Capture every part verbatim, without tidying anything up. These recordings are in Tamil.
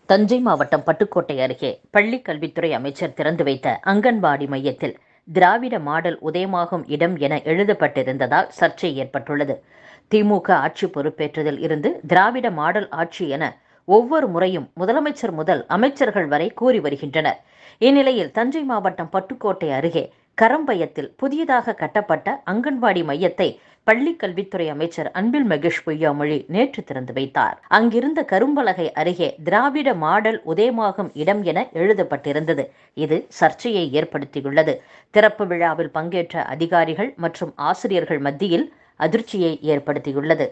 தஞ்சை மாவட்டம் பட்டுக்கோட்டை அருகே பள்ளிக் கல்வித்துறை அமைச்சர் திறந்து வைத்த அங்கன்வாடி மையத்தில் திராவிட மாடல் உதயமாகும் இடம் என எழுதப்பட்டிருந்ததால் சர்ச்சை ஏற்பட்டுள்ளது. திமுக ஆட்சி பொறுப்பேற்றதில் இருந்து திராவிட மாடல் ஆட்சி என ஒவ்வொரு முறையும் முதலமைச்சர் முதல் அமைச்சர்கள் வரை கூறி வருகின்றனர். இந்நிலையில் தஞ்சை மாவட்டம் பட்டுக்கோட்டை அருகே கரம்பயத்தில் புதியதாக கட்டப்பட்ட அங்கன்வாடி மையத்தை பள்ளிக் கல்வித்துறை அமைச்சர் அன்பில் மகேஷ் பொய்யாமொழி நேற்று திறந்து வைத்தார். அங்கிருந்த கரும்பலகை அருகே திராவிட மாடல் உதயமாகும் இடம் என எழுதப்பட்டிருந்தது. இது சர்ச்சையை ஏற்படுத்தியுள்ளது. திறப்பு விழாவில் பங்கேற்ற அதிகாரிகள் மற்றும் ஆசிரியர்கள் மத்தியில் அதிர்ச்சியை ஏற்படுத்தியுள்ளது.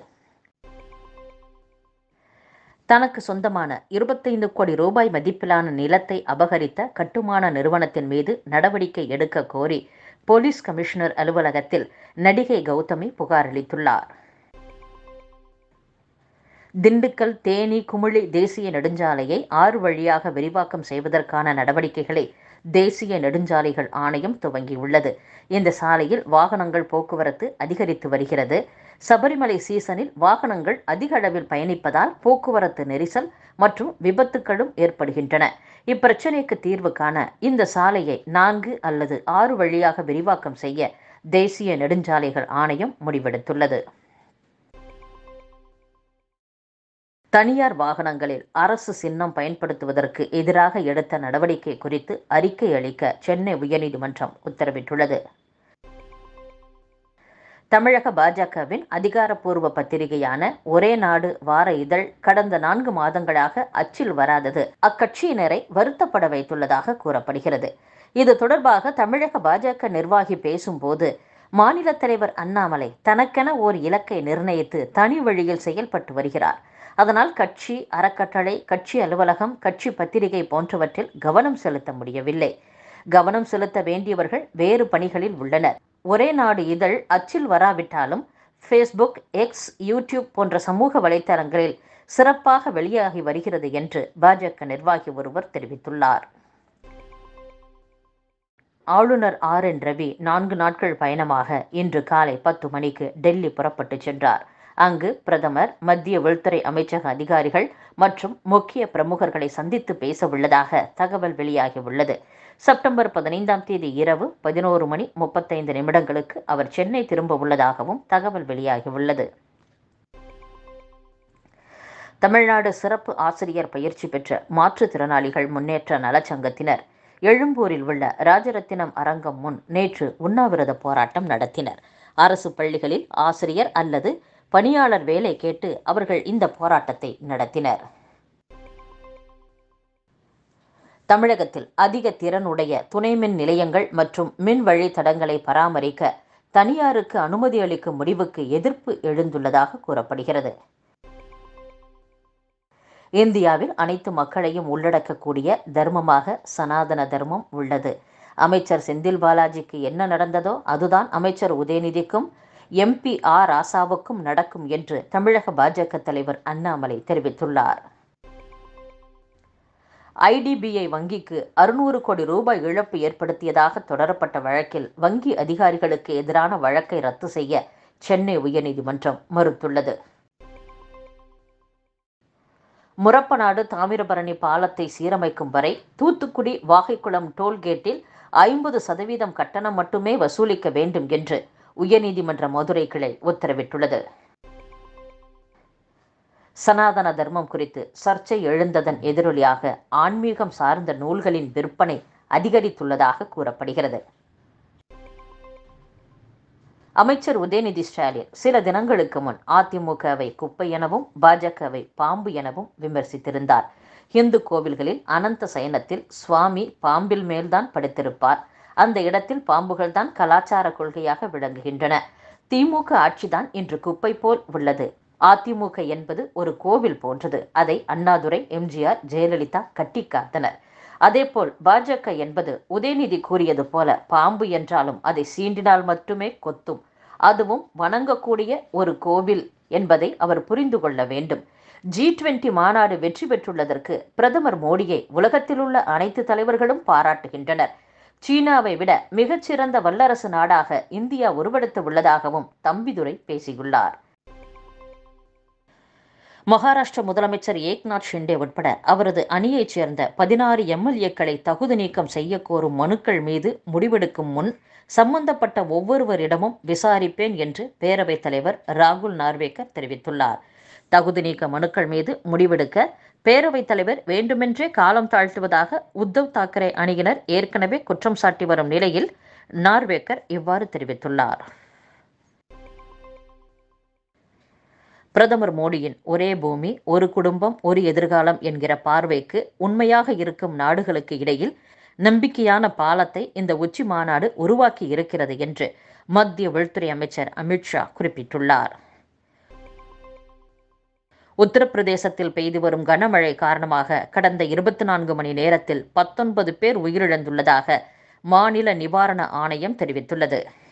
தனக்கு சொந்தமான இருபத்தைந்து கோடி ரூபாய் மதிப்பிலான நிலத்தை அபகரித்த கட்டுமான நிறுவனத்தின் மீது நடவடிக்கை எடுக்க கோரி போலீஸ் கமிஷனர் அலுவலகத்தில் நடிகை கௌதமி புகார் அளித்துள்ளார். திண்டுக்கல் தேனி குமுளி தேசிய நெடுஞ்சாலையை ஆறு வழியாக விரிவாக்கம் செய்வதற்கான நடவடிக்கைகளை தேசிய நெடுஞ்சாலைகள் ஆணையம் துவங்கியுள்ளது. இந்த சாலையில் வாகனங்கள் போக்குவரத்து அதிகரித்து வருகிறது. சபரிமலை சீசனில் வாகனங்கள் அதிக அளவில் பயணிப்பதால் போக்குவரத்து நெரிசல் மற்றும் விபத்துகளும் ஏற்படுகின்றன. இப்பிரச்சினைக்கு தீர்வு காண இந்த சாலையை நான்கு அல்லது ஆறு வழியாக விரிவாக்கம் செய்ய தேசிய நெடுஞ்சாலைகள் ஆணையம் முடிவெடுத்துள்ளது. தனியார் வாகனங்களில் அரசு சின்னம் பயன்படுத்துவதற்கு எதிராக எடுத்த நடவடிக்கை குறித்து அறிக்கை அளிக்க சென்னை உயர்நீதிமன்றம் உத்தரவிட்டுள்ளது. தமிழக பாஜகவின் அதிகாரப்பூர்வ பத்திரிகையான ஒரே நாடு வார இதழ் கடந்த நான்கு மாதங்களாக அச்சில் வராதது அக்கட்சியினரை வருத்தப்பட வைத்துள்ளதாக கூறப்படுகிறது. இது தொடர்பாக தமிழக பாஜக நிர்வாகி பேசும்போது, மாநில தலைவர் அண்ணாமலை தனக்கென ஓர் இலக்கை நிர்ணயித்து தனி வழியில் செயல்பட்டு வருகிறார். அதனால் கட்சி அறக்கட்டளை, கட்சி அலுவலகம், கட்சி பத்திரிகை போன்றவற்றில் கவனம் செலுத்த முடியவில்லை. கவனம் செலுத்த வேண்டியவர்கள் வேறு பணிகளில் உள்ளனர். ஒரே நாடு இதழ் அச்சில் வராவிட்டாலும் ஃபேஸ்புக், எக்ஸ், யூடியூப் போன்ற சமூக வலைத்தளங்களில் சிறப்பாக வெளியாகி வருகிறது என்று பாஜக நிர்வாகி ஒருவர் தெரிவித்துள்ளார். ஆளுநர் ஆர் என் ரவி நான்கு நாட்கள் பயணமாக இன்று காலை பத்து மணிக்கு டெல்லி புறப்பட்டு சென்றார். அங்கு பிரதமர், மத்திய உள்துறை அமைச்சக அதிகாரிகள் மற்றும் முக்கிய பிரமுகர்களை சந்தித்து பேச உள்ளதாக தகவல் வெளியாகியுள்ளது. செப்டம்பர் பதினைந்தாம் தேதி இரவு பதினோரு மணி முப்பத்தைந்து நிமிடங்களுக்கு அவர் சென்னை திரும்ப உள்ளதாகவும் தகவல் வெளியாகியுள்ளது. தமிழ்நாடு சிறப்பு ஆசிரியர் பயிற்சி பெற்ற மாற்றுத்திறனாளிகள் முன்னேற்ற நலச்சங்கத்தினர் எழும்பூரில் உள்ள ராஜரத்தினம் அரங்கம் முன் நேற்று உண்ணாவிரத போராட்டம் நடத்தினர். அரசு பள்ளிகளில் ஆசிரியர் அல்லது பணியாளர் வேலை கேட்டு அவர்கள் இந்த போராட்டத்தை நடத்தினர். தமிழகத்தில் அதிக திறனுடைய துணை மின் நிலையங்கள் மற்றும் மின் வழித்தடங்களை பராமரிக்க தனியாருக்கு அனுமதி அளிக்கும் முடிவுக்கு எதிர்ப்பு எழுந்துள்ளதாக கூறப்படுகிறது. இந்தியாவில் அனைத்து மக்களையும் உள்ளடக்கக்கூடிய தர்மமாக சனாதன தர்மம் உள்ளது. அமைச்சர் செந்தில் பாலாஜிக்கு என்ன நடந்ததோ அதுதான் அமைச்சர் உதயநிதிக்கும் எம்பி ஆர் ராசாவுக்கும் நடக்கும் என்று தமிழக பாஜக தலைவர் அண்ணாமலை தெரிவித்துள்ளார். ஐ டி பி ஐ வங்கிக்கு அறுநூறு கோடி ரூபாய் இழப்பு ஏற்படுத்தியதாக தொடரப்பட்ட வழக்கில் வங்கி அதிகாரிகளுக்கு எதிரான வழக்கை ரத்து செய்ய சென்னை உயர்நீதிமன்றம் மறுத்துள்ளது. முரப்பநாடு தாமிரபரணி பாலத்தை சீரமைக்கும் வரை தூத்துக்குடி வாகைக்குளம் டோல்கேட்டில் ஐம்பது சதவீதம் கட்டணம் மட்டுமே வசூலிக்க வேண்டும் என்று உயர்நீதிமன்ற மதுரை கிளை உத்தரவிட்டுள்ளது. சனாதன தர்மம் குறித்து சர்ச்சை எழுந்ததன் எதிரொலியாக ஆன்மீகம் சார்ந்த நூல்களின் விற்பனை அதிகரித்துள்ளதாக கூறப்படுகிறது. அமைச்சர் உதயநிதி ஸ்டாலின் சில தினங்களுக்கு முன் அதிமுகவை குப்பை எனவும் பாஜகவை பாம்பு எனவும் விமர்சித்திருந்தார். இந்து கோவில்களில் அனந்த சயனத்தில் சுவாமி பாம்பில் மேல்தான் படுத்திருப்பார். அந்த இடத்தில் பாம்புகள் தான் கலாச்சார கொள்கையாக விளங்குகின்றன. திமுக ஆட்சிதான் இன்று குப்பை போல் உள்ளது. அதிமுக என்பது ஒரு கோவில் போன்றது. அதை Annadurai, M G R, Jayalalithaa கட்டி காத்தனர். அதேபோல் பாஜக என்பது உதயநிதி கூறியது போல பாம்பு என்றாலும் அதை சீண்டினால் மட்டுமே கொத்தும். அதுவும் வணங்கக்கூடிய ஒரு கோவில் என்பதை அவர் புரிந்து கொள்ள வேண்டும். ஜி டுவெண்டி மாநாடு வெற்றி பெற்றுள்ளதற்கு பிரதமர் மோடியை உலகத்தில் உள்ள அனைத்து தலைவர்களும் பாராட்டுகின்றனர். சீனாவை விட மிகச்சிறந்த வல்லரசு நாடாக இந்தியா உருவெடுத்து உள்ளதாகவும் தம்பிதுரை பேசியுள்ளார். மகாராஷ்டிர முதலமைச்சர் ஏக்நாத் ஷிண்டே உட்பட அவரது அணியைச் சேர்ந்த பதினாறு எம்எல்ஏக்களை தகுதி நீக்கம் செய்ய கோரும் மனுக்கள் மீது முடிவெடுக்கும் முன் சம்பந்தப்பட்ட ஒவ்வொருவரிடமும் விசாரிப்பேன் என்று பேரவைத் தலைவர் ராகுல் நார்வேக்கர் தெரிவித்துள்ளார். தகுதி நீக்க மனுக்கள் மீது முடிவெடுக்க பேரவைத் தலைவர் வேண்டுமென்றே காலம் தாழ்த்துவதாக உத்தவ் தாக்கரே அணியினர் ஏற்கனவே குற்றம் சாட்டி வரும் நிலையில் நார்வேக்கர் இவ்வாறு தெரிவித்துள்ளார். பிரதமர் மோடியின் ஒரே பூமி ஒரு குடும்பம் ஒரு எதிர்காலம் என்கிற பார்வைக்கு உண்மையாக இருக்கும் நாடுகளுக்கு இடையில் நம்பிக்கையான பாலத்தை இந்த உச்சி மாநாடு உருவாக்கி இருக்கிறது என்று மத்திய உள்துறை அமைச்சர் அமித்ஷா குறிப்பிட்டுள்ளார். உத்தரப்பிரதேசத்தில் பெய்து வரும் கனமழை காரணமாக கடந்த இருபத்தி நான்கு மணி நேரத்தில் பத்தொன்பது பேர் உயிரிழந்துள்ளதாக மாநில நிவாரண ஆணையம் தெரிவித்துள்ளது.